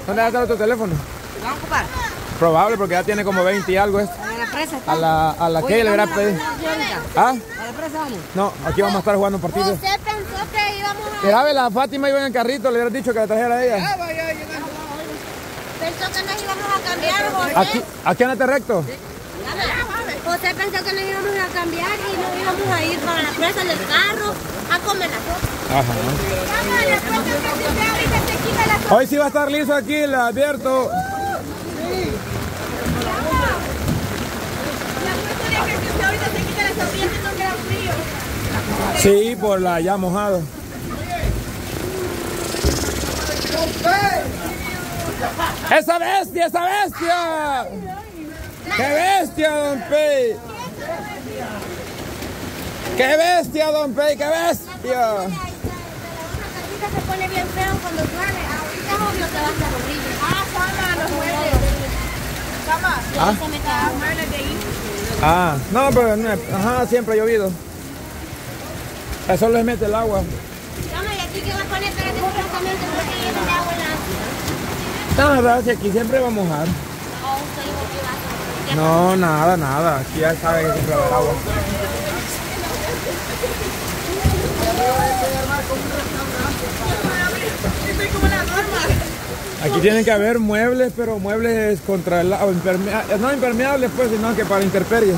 ¿Dónde está tu teléfono? ¿Vamos a ocupar? Probable, porque ya tiene como 20 y algo esto. ¿A la presa está? A la que le hubiera pedido. ¿Ah? ¿A la presa vamos? No, aquí vamos a estar jugando un partido. Usted pensó que íbamos a... Mira, ve, la Fátima iba en el carrito, le hubieras dicho que la trajera a ella. Pensó que nos íbamos a cambiar, José. Aquí andate recto. José pensó que nos íbamos a cambiar y nos íbamos a ir para la presa del carro a comer la sopa. Ajá. Hoy sí va a estar liso aquí, le advierto. Sí, por la ya mojado. ¡Esa bestia, esa bestia! ¡Qué bestia, don Pey! ¡Qué bestia, don Pey! ¡Qué bestia! Se pone bien feo cuando sale. Ahorita es obvio que va a estar horrible. Sama, los muebles. Sama, se me caen los muebles de ahí. No, pero no, ajá, siempre ha llovido. Eso les mete el agua. Sama, ¿y aquí qué va a poner? Pero desgraciadamente porque llena de agua en la... No, verdad, si aquí siempre va a mojar. No, nada. Aquí ya sabe que siempre va a haber agua. Aquí tienen que haber muebles, pero muebles contra el agua, no impermeables pues, sino que para intemperies.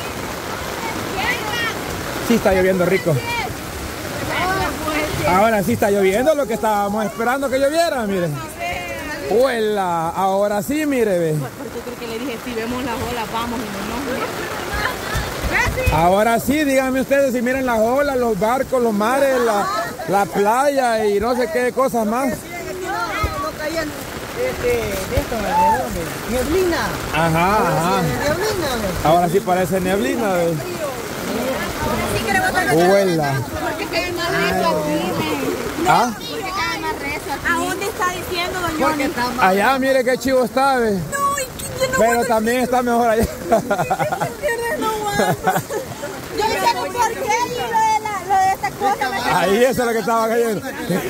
Sí está lloviendo rico. Ahora sí está lloviendo lo que estábamos esperando que lloviera, miren. ¡Huela! Ahora sí, mire, ve. ¿Por qué creo que le dije, si vemos las olas, vamos y no? Ahora sí, díganme ustedes si miren las olas, los barcos, los mares, la playa y no sé qué cosas más. Neblina. Ajá. Ahora sí parece neblina. Huela. Porque cae más rezo aquí, ¿Ah? porque cae más rezo aquí. ¿A dónde está diciendo, don Johnny? Allá, mire qué chivo está, ve. Pero también está mejor allá. Yo no sé por qué y lo de esta cosa me... Ahí eso es lo que estaba cayendo.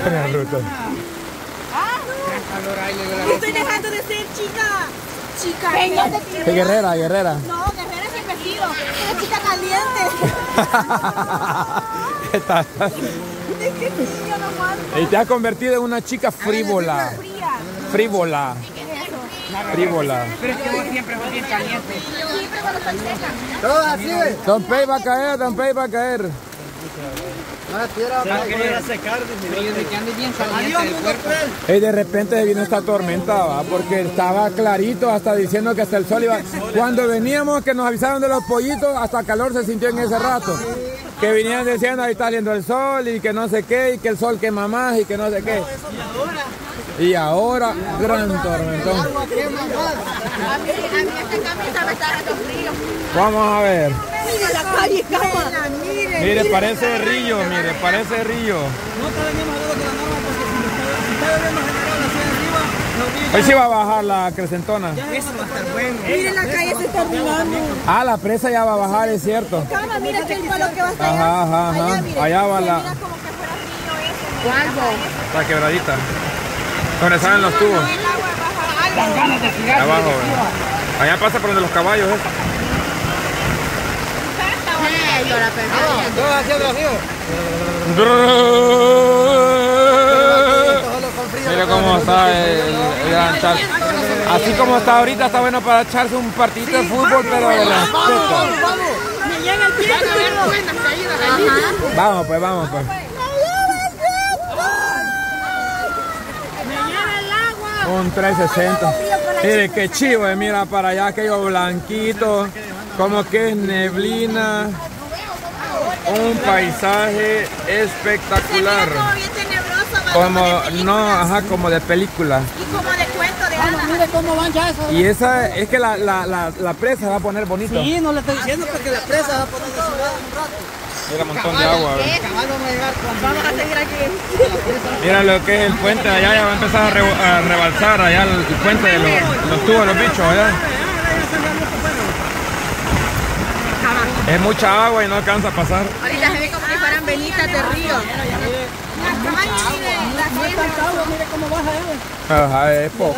Estoy dejando de ser chica. ¿Qué guerrera? No, guerrera siempre he sido. Soy chica caliente. Es que sí, yo no aguanto. Y te has convertido en una chica frívola. Frívola. Pero es que vos siempre vas bien caliente. Siempre cuando estoy seca. Todo así, ¿ves? Don Pey va a caer, Don Pey va a caer. Se va a querer secar, de que ande bien caliente del cuerpo. Y de repente vino esta tormenta, ¿va? Porque estaba clarito, hasta diciendo que hasta el sol iba. Cuando veníamos, que nos avisaron de los pollitos, hasta calor se sintió en ese rato. Que vinieron diciendo, ahí está saliendo el sol, y que no sé qué, y que el sol quema más, y que no sé qué. Y ahora, gran tormentón. A mí esta camisa me está dando frío. Vamos a ver. Mira la calle, cama. Mire, parece río, mire, parece río. No te venimos a duda con la norma porque si está lloviendo general así arriba, nos viene. Hoy sí va a bajar la crecentona. Eso va a estar bueno. Mira la calle se está arruinando. Ah, la presa ya va a bajar, es cierto. Cama, mira que el palo que va a estar Ajá. Allá va la... Mira como que fuera río ese. La quebradita. Donde salen los tubos. Dan ganas de tirar. Abajo, allá pasa por donde los caballos. Yo la perdí. Todo haciendo así. Mira cómo está el lanchar. Así como está ahorita, está bueno para echarse un partidito de fútbol, pero de la pesca. Me llega el pie. Vamos pues. Me llega el agua. Un 360. Mire qué chivo, mira para allá aquello blanquito, como que es neblina. Un paisaje espectacular. Como bien tenebroso. Como de película. Y como de cuento de hadas. Mire cómo van ya eso. Y esa es que la presa va a poner bonito. Sí, no le estoy diciendo porque la presa va a poner de ciudad un rato. Mira un montón de agua. ¿Ve? Cabal vamos a llegar con... Vamos a seguir aquí. Mira lo que es el puente de allá, ya va a empezar a rebalsar allá el puente de los tubos de los bichos allá. Es mucha agua y no alcanza a pasar. Ahorita se ve como que fueran venitas de río. No es tan agua, mire cómo baja él. Ajá, es poco.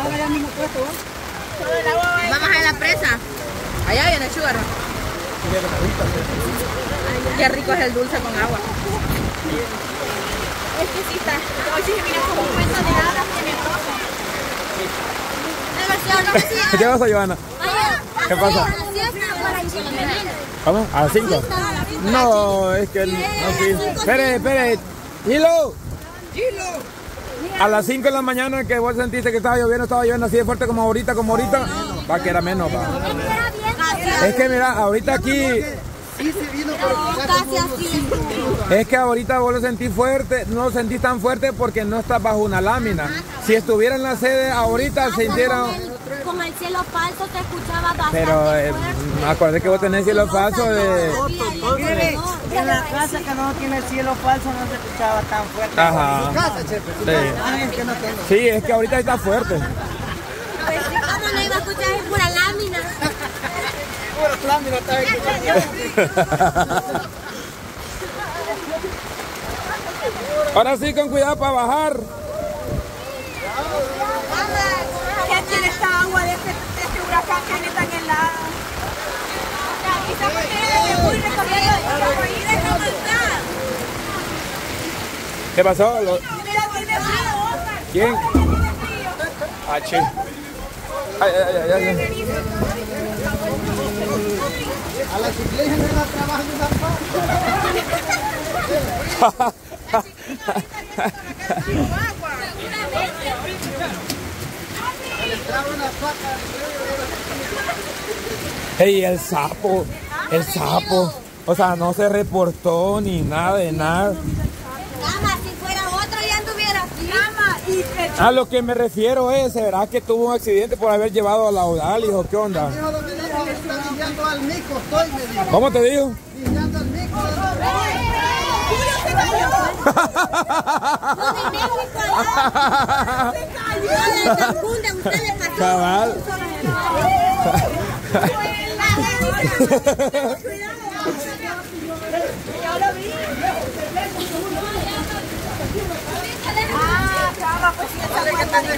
Vamos a la presa. Allá viene el sugar. Qué rico es el dulce con agua. Es que sí está. Hoy sí se mira como un cuento de hadas tenebroso. ¿Qué pasa, Johanna? ¿Qué pasa? ¿Cómo? ¿A las 5? No, es que no, sí. Espere. Hilo. A las 5 de la mañana que vos sentiste que estaba lloviendo así de fuerte como ahorita, va que era menos, va. Es que mira, ahorita aquí... Es que ahorita vos lo sentís fuerte, no lo sentís tan fuerte porque no estás bajo una lámina. Si estuviera en la sede ahorita sintieran... Con el cielo falso te escuchaba bastante. Pero acuérdate que vos tenés cielo falso de... En la casa que no tiene el cielo falso no se escuchaba tan fuerte. Ajá. En su casa, chefe. Sí. Sí, es que ahorita está fuerte. Pues sí, ¿cómo no iba a escuchar? Es pura lámina. Pura lámina está escuchando. Ahora sí, con cuidado para bajar. ¿Qué tiene esta agua de este huracán que viene tan helada? Quizás porque es muy recorrido y deja avanzar. ¿Qué pasó? Mira, tiene frío, Oscar. ¿Quién? Ah, che. Ay. A las iglesias no la trabajan de Hey, el sapo. O sea, no se reportó ni nada de nada. Cama, si fuera otro ya anduviera aquí. A lo que me refiero es, ¿será que tuvo un accidente por haber llevado a Laudal, hijo? ¿Qué onda? Está guiando al mico, estoy, me dijo. ¿Cómo te digo? Guiando al mico. Julio se cayó. No, de México, allá. Se cayó. No, de Cancún, de ustedes pasó. Cabal. Yo lo vi. Cama, pues sí, está que está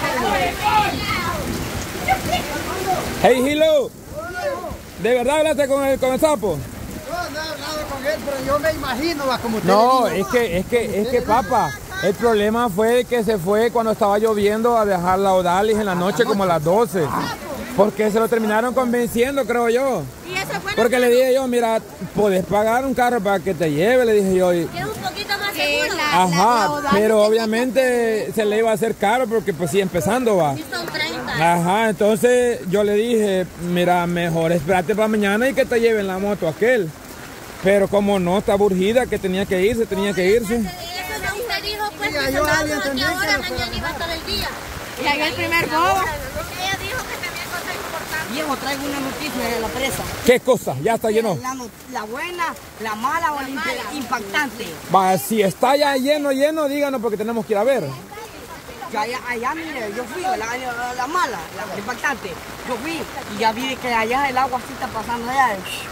Hey, Hilo. ¿De verdad hablaste con el sapo? No he hablado con él, pero yo me imagino, va, como usted No, le dijo, es que papá, el problema fue que se fue cuando estaba lloviendo a dejar la Odalis en la noche como a las 12. Porque se lo terminaron convenciendo, creo yo. Y eso fue Porque le dije yo, mira, podés pagar un carro para que te lleve, le dije yo. Que es un poquito más seguro. Ajá, pero obviamente se le iba a hacer caro porque pues sí, empezando va. Sí, son 30. Ajá, entonces yo le dije, mira, mejor espérate para mañana y que te lleven la moto aquel. Pero como no, estaba urgida, que tenía que irse. Eso no, usted dijo pues que se andaba como que ahora, mañana iba a estar el día. Y ahí el primer bobo. Ella dijo que tenía cosas importantes. Viejo, traigo una noticia de la presa. ¿Qué cosa? Ya está lleno. La buena, la mala o la impactante. Va, si está ya lleno, díganos porque tenemos que ir a ver. Ya, allá, mire, yo fui, la mala, la impactante. Yo fui y ya vi que allá el agua sí está pasando allá.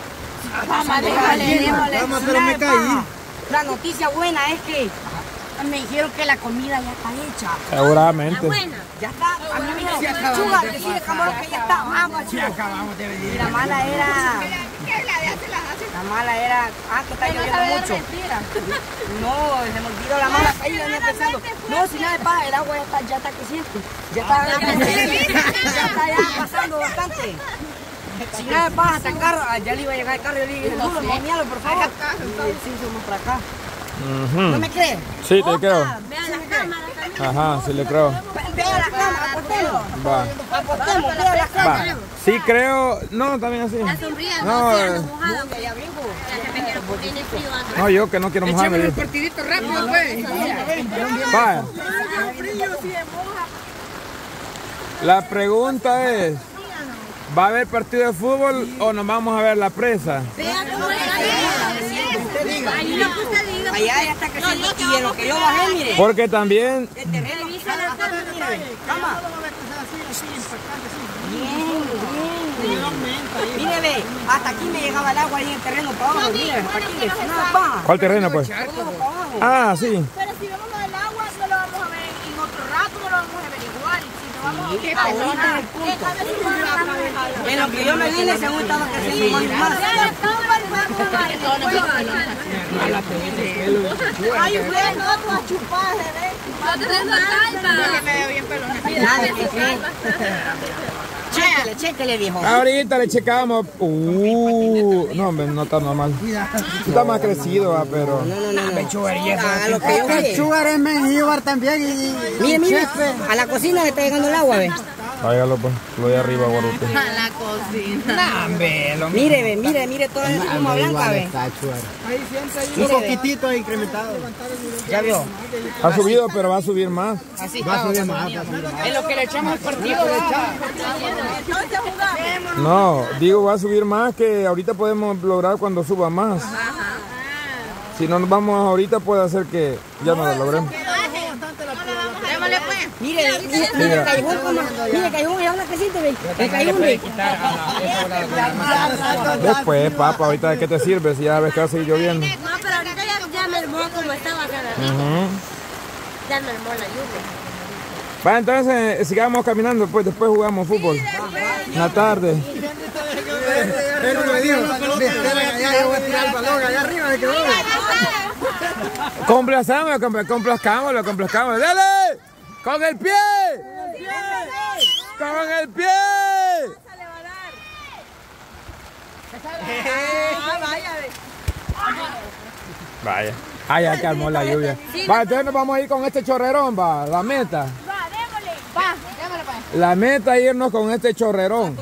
Vamos, pero me caí. La noticia buena es que me dijeron que la comida ya está hecha. Seguramente. Ya está. A mí me dijeron, chuga, decide camarón que ya está. Vamos, chuga. Acabamos de venir. Y la mala era... La mala era... que está lloviendo mucho. No, se me olvidó la mala. Ahí venía pensando. No, si nada de pasa, el agua ya está creciente. Ya está ya pasando bastante. Si nada de pasa, hasta el carro. Ya le iba a llegar el carro. Yo le dije, no, mamialo, por favor. Sí, somos para acá. ¿No me crees? Sí, te creo. Vean las cámaras también. Ajá, sí le creo. Vea la cámara, apostemos. Va. Apostemos, vea la cámara. Va. Sí creo. No, también así. La sombría No, no se mojada. Porque tiene frío. No, yo que no quiero mojarme. Un partidito rápido, pues. Va. La pregunta es, ¿va a haber partido de fútbol o nos vamos a ver la presa? Vean cómo está ahí lo que usted diga. Allá ya está creciendo y en lo que yo bajé, mire. Porque también, El terreno. Revisa la Mire, ve, hasta aquí me llegaba el agua ahí en el terreno para abajo. Mire, ¿cuál terreno, pues? Ah, sí. Pero si vemos lo del agua, no lo vamos a ver en otro rato, no lo vamos a averiguar. Si no vamos en lo que yo me vine, según estaba creciendo más y más. Ay, usted no, tú a chupar, ¿ves? No tenés la calma. Chéquele, viejo. Ahorita le checamos. No, hombre, no está normal. Está más crecido, pero. No. Pechugar y eso. Pechugar es mengíbar también. Mire, a la cocina le está llegando el agua, ve. Hágalo, pues, lo de arriba, guarote. A la cocina. Mire, toda esa espuma blanca, ve. Un poquitito incrementado. Ya vio. Ha subido, pero va a subir más. Así Va a subir más. en lo que le echamos al partido. No, digo, va a subir más que ahorita podemos lograr cuando suba más. Si no nos vamos ahorita, puede hacer que ya no lo logremos. Mire, callejón, ya una casita, ve. El callejón, ve. Después, papá, ahorita ¿de qué te sirve si ya ves que va a seguir lloviendo? No, pero ahorita ya me armó como estaba acá. Ya me armó la lluvia. Va, entonces sigamos caminando, pues después jugamos fútbol. En la tarde. Pero me dijo, ya voy a tirar el balón allá arriba, me quedó. Complazcámoslo. ¡Dale! ¡Con el pie! ¡Con el pie! Vaya. Ah, ya que armó la lluvia. Va, entonces nos vamos a ir con este chorrerón, va, la meta. La meta es irnos con este chorrerón.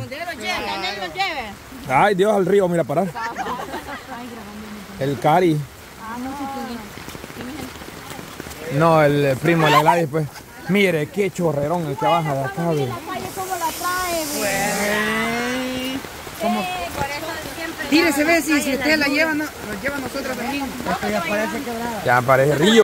Ay, Dios, al río, mira, parar. El Cari. No, el primo de la Gladys, pues. Mire, qué chorrerón el que baja de acá, güey. Tírese, ve, si usted la lleva, nos lleva a nosotros también. Esto ya parece quebrada. Ya parece río.